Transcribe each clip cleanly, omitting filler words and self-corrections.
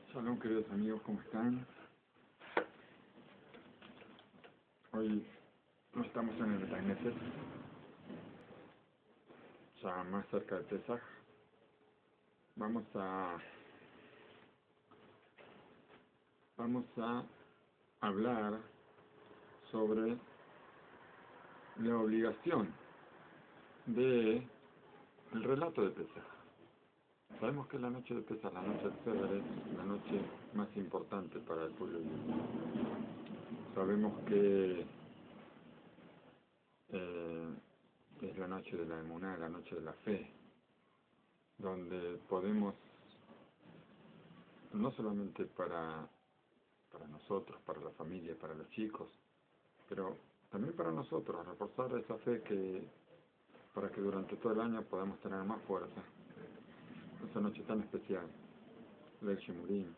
Shalom, queridos amigos, ¿cómo están? Hoy no estamos en el Beit Knesset, ya más cerca de Pesaj. Vamos a hablar sobre la obligación de el relato de Pesaj. Sabemos que la noche de Pesaj, la noche del Seder, es la noche más importante para el pueblo judío. Sabemos que es la noche de la emuná, la noche de la fe, donde podemos, no solamente para nosotros, para la familia, para los chicos, pero también para nosotros, reforzar esa fe para que durante todo el año podamos tener más fuerza. Esa noche tan especial, del Shimurim.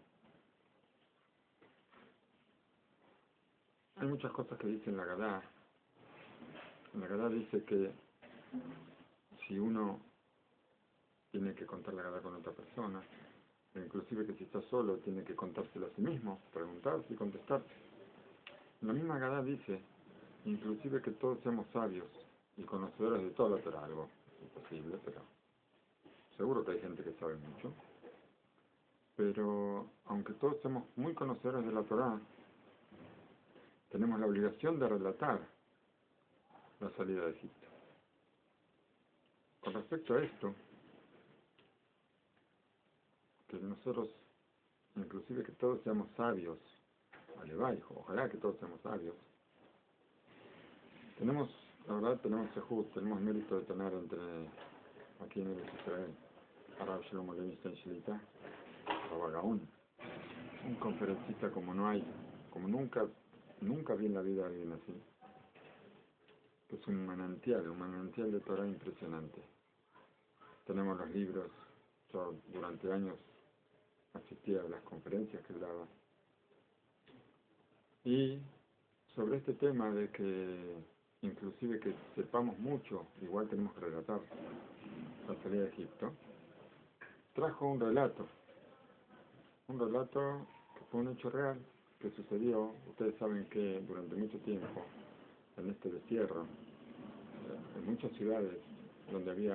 Hay muchas cosas que dice en la Gadá. En la Gadá dice que si uno tiene que contar la Gadá con otra persona, o inclusive que si está solo tiene que contárselo a sí mismo, preguntarse y contestarse. La misma Gadá dice, inclusive que todos seamos sabios y conocedores de toda la Torah, algo imposible, pero seguro que hay gente que sabe mucho. Pero aunque todos seamos muy conocedores de la Torah, tenemos la obligación de relatar la salida de Egipto. Con respecto a esto, que nosotros, inclusive que todos seamos sabios, ojalá que todos seamos sabios, la verdad tenemos mérito de tener aquí en el Israel, a Rav Shlomo Levinstein Shlita, Rabba Gaon, un conferencista como nunca vi en la vida a alguien así, que es un manantial de Torah impresionante. Tenemos los libros, yo durante años asistía a las conferencias que él daba, y sobre este tema de que inclusive que sepamos mucho, igual tenemos que relatar la salida de Egipto, trajo un relato que fue un hecho real, que sucedió. Ustedes saben que durante mucho tiempo, en este destierro, en muchas ciudades donde había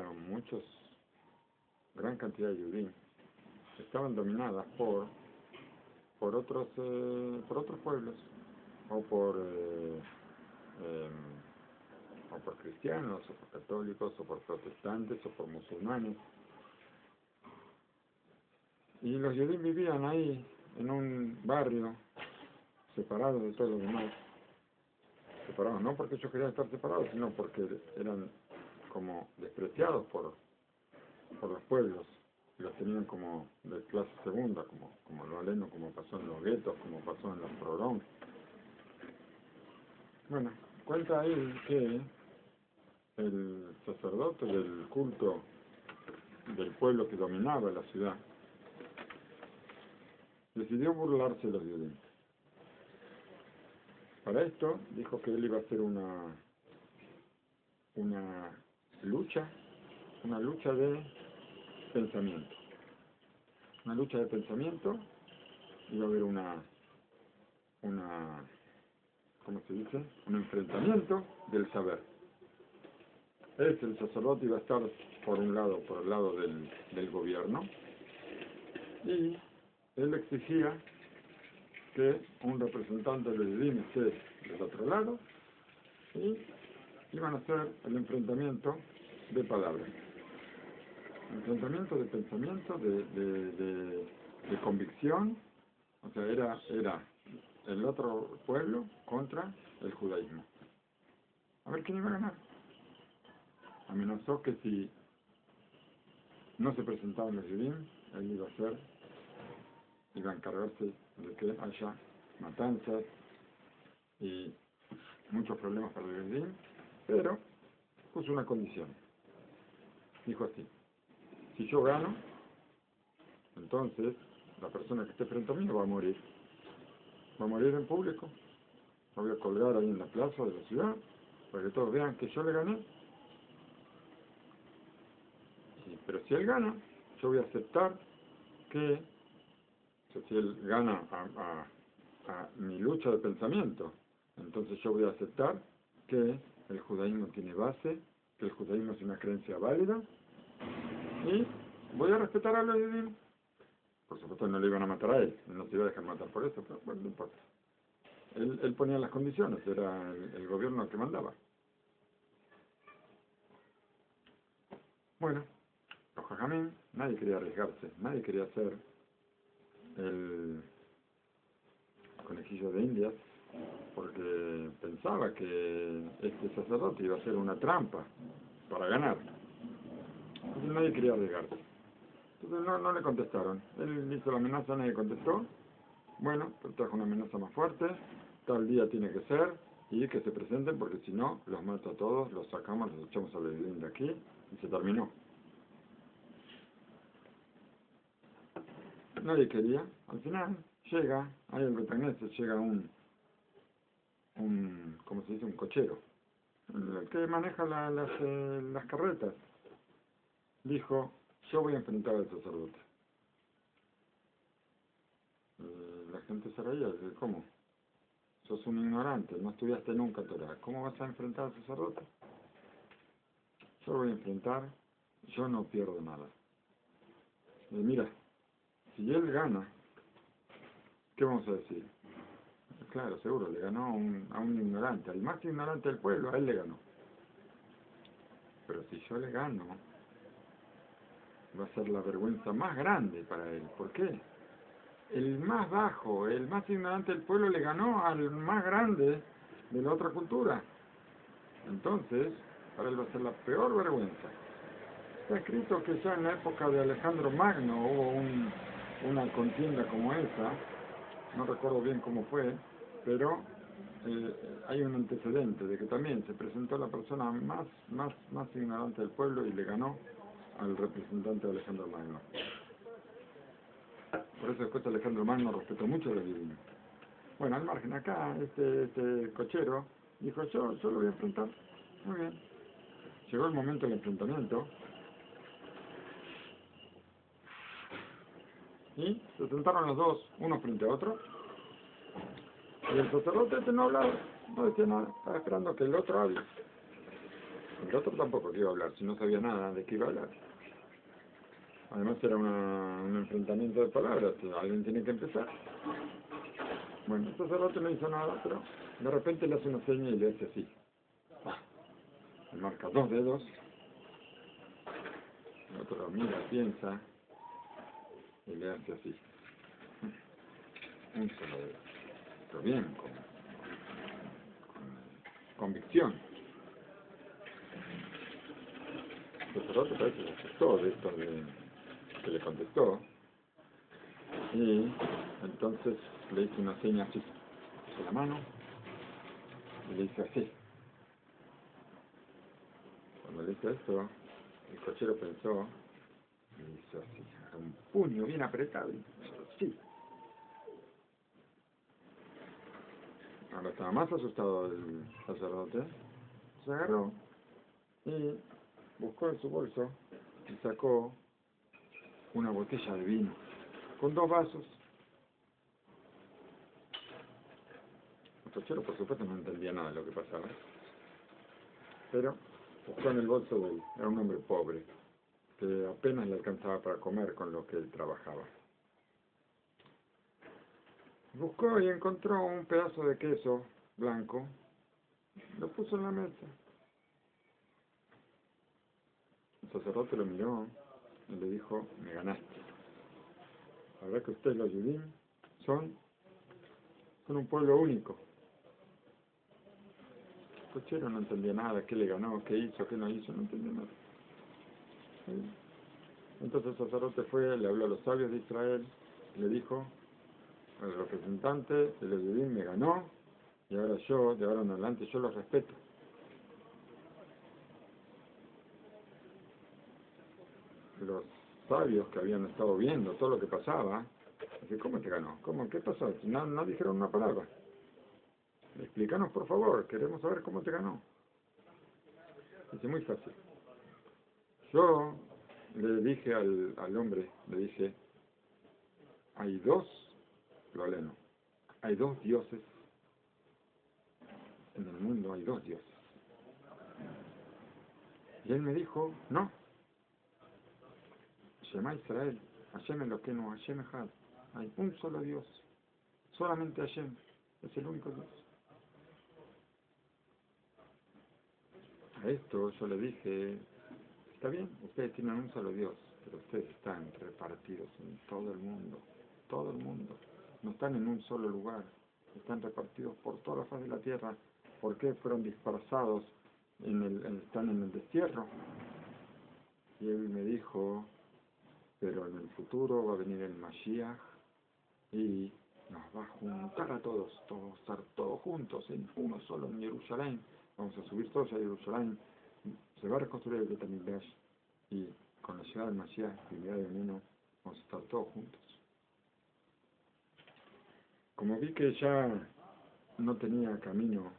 gran cantidad de judíos, estaban dominadas por otros pueblos, o por cristianos, o por católicos, o por protestantes, o por musulmanes. Y los judíos vivían ahí, en un barrio, separados de todos los demás. Separados no porque ellos querían estar separados, sino porque eran como despreciados por los pueblos. Los tenían como de clase segunda, como lo aleno, como pasó en los guetos, como pasó en los pogroms. Bueno, cuenta él que el sacerdote del culto del pueblo que dominaba la ciudad decidió burlarse de los judíos. Para esto dijo que él iba a hacer una lucha de pensamiento. Una lucha de pensamiento, iba a haber ¿cómo se dice? Un enfrentamiento del saber. El sacerdote iba a estar por el lado del gobierno, y él exigía que un representante del judío esté del otro lado, y iban a hacer el enfrentamiento de palabras. Enfrentamiento de pensamiento, de convicción. O sea, era el otro pueblo contra el judaísmo. A ver quién iba a ganar. Amenazó que si no se presentaban los judíos, él iba a encargarse de que haya matanzas y muchos problemas para los judíos, pero puso una condición. Dijo así: si yo gano, entonces la persona que esté frente a mí va a morir. Va a morir en público. Lo voy a colgar ahí en la plaza de la ciudad, para que todos vean que yo le gané. Pero si él gana, yo voy a aceptar que O sea, si él gana a mi lucha de pensamiento, entonces yo voy a aceptar que el judaísmo tiene base, que el judaísmo es una creencia válida, y voy a respetar a los judíos. Por supuesto no le iban a matar a él, no se iba a dejar matar por eso, pero bueno, no importa. Él ponía las condiciones, era el gobierno el que mandaba. Bueno, los jajamín, nadie quería arriesgarse, nadie quería ser el conejillo de Indias, porque pensaba que este sacerdote iba a ser una trampa para ganar. Entonces nadie quería arriesgarse. Entonces no le contestaron. Él hizo la amenaza, nadie contestó. Bueno, pues trajo una amenaza más fuerte. Tal día tiene que ser y que se presenten porque si no, los mato a todos, los sacamos, los echamos a vivir de aquí y se terminó. Nadie quería. Al final llega, ahí en Betagnese llega ¿cómo se dice? Un cochero. El que maneja las carretas. Dijo, yo voy a enfrentar al sacerdote. La gente se reía, dice, ¿cómo? Sos un ignorante, no estudiaste nunca Torah. ¿Cómo vas a enfrentar al sacerdote? Yo lo voy a enfrentar, yo no pierdo nada. Y mira, si él gana, ¿qué vamos a decir? Claro, seguro, le ganó a un ignorante, al más ignorante del pueblo, a él le ganó. Pero si yo le gano, va a ser la vergüenza más grande para él. ¿Por qué? El más bajo, el más ignorante del pueblo le ganó al más grande de la otra cultura. Entonces, para él va a ser la peor vergüenza. Está escrito que ya en la época de Alejandro Magno hubo una contienda como esa, no recuerdo bien cómo fue, pero hay un antecedente de que también se presentó la persona más ignorante del pueblo y le ganó al representante de Alejandro Magno. Por eso después Alejandro Magno respetó mucho la divina. Bueno, al margen, acá este cochero dijo, yo lo voy a enfrentar. Muy bien. Llegó el momento del enfrentamiento y se sentaron los dos, uno frente a otro, y el sacerdote no hablaba, no decía nada, estaba esperando que el otro hable. El otro tampoco iba a hablar, si no sabía nada de qué iba a hablar. Además era un enfrentamiento de palabras, alguien tiene que empezar. Bueno, el sacerdote no hizo nada, pero de repente le hace una seña y le hace así. Le marca 2 dedos, el otro lo mira, piensa, y le hace así. Un solo dedo. Pero bien, con convicción. El sacerdote parece que se asustó de esto que le contestó, y entonces le hizo una seña así, con la mano, y le hizo así. Cuando le hizo esto, el cochero pensó, y hizo así, un puño bien apretado, y sí. Ahora estaba más asustado el sacerdote, se agarró y buscó en su bolso y sacó una botella de vino con 2 vasos. El cochero, por supuesto, no entendía nada de lo que pasaba, pero buscó en el bolso de él. Era un hombre pobre, que apenas le alcanzaba para comer con lo que él trabajaba. Buscó y encontró un pedazo de queso blanco, lo puso en la mesa. El sacerdote lo miró y le dijo, me ganaste. La verdad que ustedes los judíos son un pueblo único. El cochero no entendía nada, qué le ganó, qué hizo, qué no hizo, no entendía nada. ¿Sí? Entonces el sacerdote fue, le habló a los sabios de Israel, le dijo, el representante de los judíos me ganó, y ahora yo, de ahora en adelante, yo los respeto. Los sabios que habían estado viendo todo lo que pasaba, dice, ¿cómo te ganó? ¿Cómo? ¿Qué pasó? No dijeron una palabra. Explícanos, por favor, queremos saber cómo te ganó. Dice, muy fácil. Yo le dije al hombre, le dije, hay dos, lo aleno, hay dos dioses en el mundo, hay dos dioses. Y él me dijo, no, Shema Israel, Hashem Elokeinu, Hashem Echad, hay un solo Dios, solamente Hashem, es el único Dios. A esto yo le dije, está bien, ustedes tienen un solo Dios, pero ustedes están repartidos en todo el mundo, no están en un solo lugar, están repartidos por toda la faz de la tierra. ¿Por qué fueron dispersados? Están en el destierro. Y él me dijo, pero en el futuro va a venir el Mashiach y nos va a juntar a todos, vamos a estar todos juntos en uno solo en Jerusalén, vamos a subir todos a Jerusalén, se va a reconstruir el Beit HaMikdash y con la llegada del Mashiach y llegada de Menú vamos a estar todos juntos. Como vi que ya no tenía camino,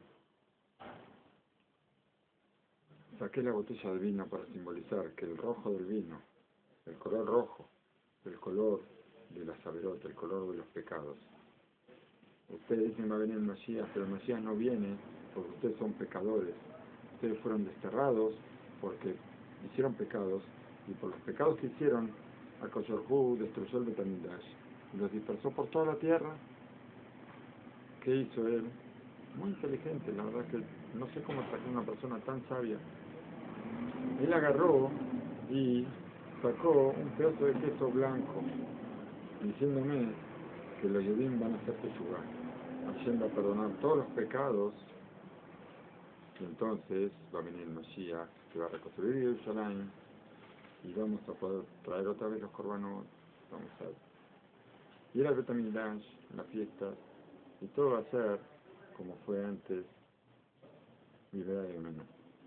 saqué la botella de vino para simbolizar que el rojo del vino, el color rojo, el color de la saberot, el color de los pecados. Ustedes dicen va a venir el Mashiach, pero el Mashiach no viene porque ustedes son pecadores. Ustedes fueron desterrados porque hicieron pecados y por los pecados que hicieron, HaKadosh Baruj Hu destruyó el Beit HaMikdash y los dispersó por toda la tierra. ¿Qué hizo él? Muy inteligente, la verdad que no sé cómo sacó una persona tan sabia. Él agarró y sacó un pedazo de queso blanco, diciéndome que los Yehudim van a hacer teshuvá. Hashem va a perdonar todos los pecados, y entonces va a venir el Mashiach, que va a reconstruir Jerusalén, y vamos a poder traer otra vez los korbanot, vamos a ir al Beit HaMikdash, en la fiesta, y todo va a ser como fue antes, mi vida de Menú.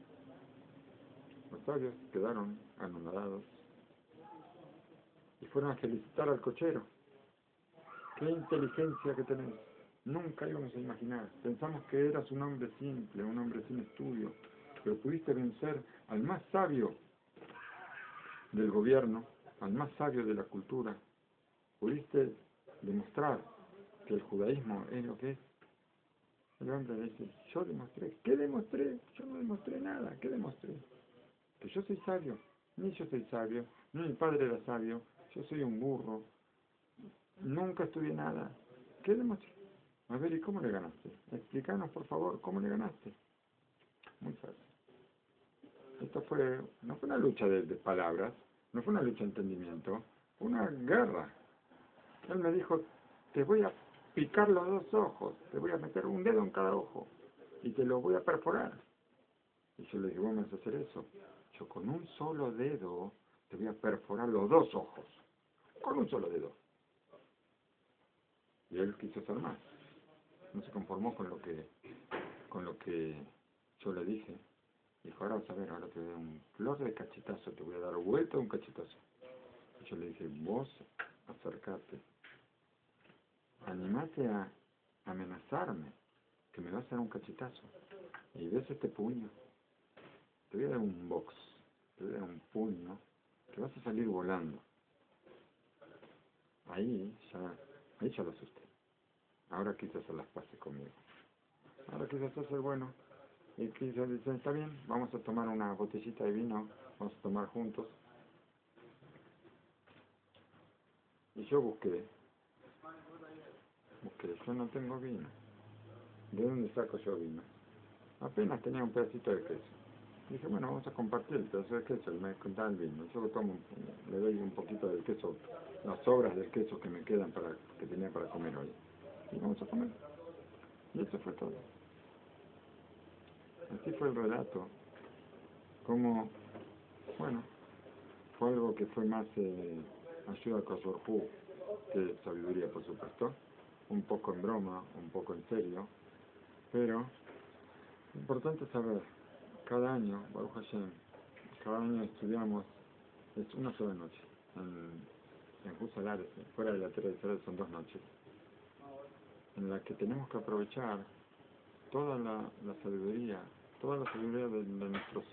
Los sabios quedaron anonadados y fueron a felicitar al cochero. ¡Qué inteligencia que tenés! Nunca íbamos a imaginar. Pensamos que eras un hombre simple, un hombre sin estudio, pero pudiste vencer al más sabio del gobierno, al más sabio de la cultura. Pudiste demostrar que el judaísmo es lo que es. El hombre dice, yo demostré. ¿Qué demostré? Yo no demostré nada. ¿Qué demostré? Que yo soy sabio. Ni yo soy sabio, ni mi padre era sabio. Yo soy un burro. Nunca estudié nada. ¿Qué demostré? A ver, ¿y cómo le ganaste? Explícanos, por favor, ¿cómo le ganaste? Muy fácil. Esto no fue una lucha de palabras, no fue una lucha de entendimiento, fue una guerra. Él me dijo, te voy a picar los dos ojos, te voy a meter un dedo en cada ojo y te lo voy a perforar. Y yo le dije, ¿vos me vas a hacer eso? Yo con un solo dedo te voy a perforar los dos ojos, con un solo dedo. Y él quiso hacer más. No se conformó con lo que yo le dije. Dijo, ahora vas a ver, ahora te voy a dar un flor de cachetazo, te voy a dar vuelta de un cachetazo. Y yo le dije, vos acercate, animate a amenazarme, que me vas a dar un cachetazo. Y ves este puño, te voy a dar un box, te voy a dar un puño, que vas a salir volando. Ahí ya lo asusté. Ahora quise hacer las paces conmigo. Ahora quise hacer bueno. Y quise decir, está bien, vamos a tomar una botellita de vino, vamos a tomar juntos. Y yo busqué, yo no tengo vino. ¿De dónde saco yo vino? Apenas tenía un pedacito de queso. Dije, bueno, vamos a compartir el pedazo de queso, y me contaba el vino. Yo le doy un poquito del queso, las sobras del queso que me quedan que tenía para comer hoy. Y vamos a comer. Y eso fue todo. Así fue el relato. Como, bueno, fue algo que fue más ayuda a HaKadosh Baruj Hu que sabiduría, por supuesto. Un poco en broma, un poco en serio. Pero, importante saber, cada año, Baruch Hashem, cada año estudiamos, es una sola noche. En Husalares, fuera de la Tierra de Israel, son 2 noches, en la que tenemos que aprovechar toda la sabiduría de nuestros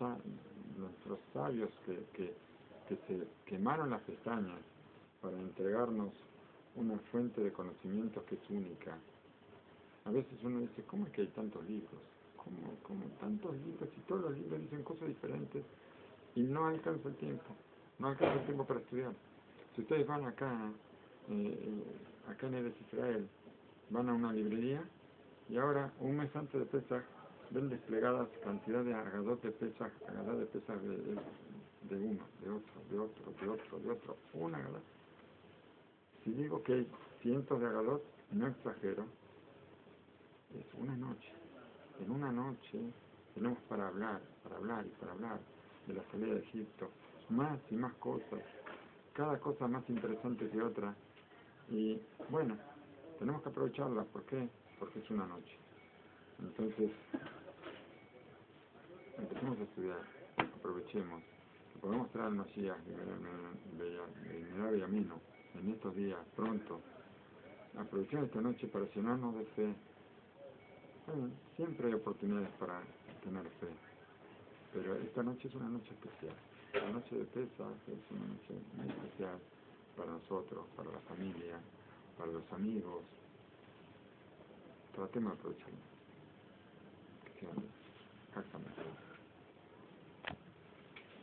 sabios que se quemaron las pestañas para entregarnos una fuente de conocimientos que es única. A veces uno dice, ¿cómo es que hay tantos libros? ¿Cómo tantos libros? Y todos los libros dicen cosas diferentes y no alcanza el tiempo. No alcanza el tiempo para estudiar. Si ustedes van acá en Eretz Israel, van a una librería y ahora, un mes antes de Pesach, ven desplegadas cantidad de Agadot de Pesach, Agadot de Pesach de uno, de otro, una Agadot. Si digo que hay cientos de Agadot, no exagero, es una noche. En una noche tenemos para hablar de la salida de Egipto, más y más cosas, cada cosa más interesante que otra. Y bueno, tenemos que aprovecharla. ¿Por qué? Porque es una noche. Entonces, empecemos a estudiar, aprovechemos, que podemos traer al Mashiach de ameno en estos días, pronto. Aprovechemos esta noche para llenarnos de fe. Bueno, siempre hay oportunidades para tener fe, pero esta noche es una noche especial. La noche de Pesach es una noche muy especial para nosotros, para la familia, para los amigos. Tratemos de aprovecharla. Que sea exactamente.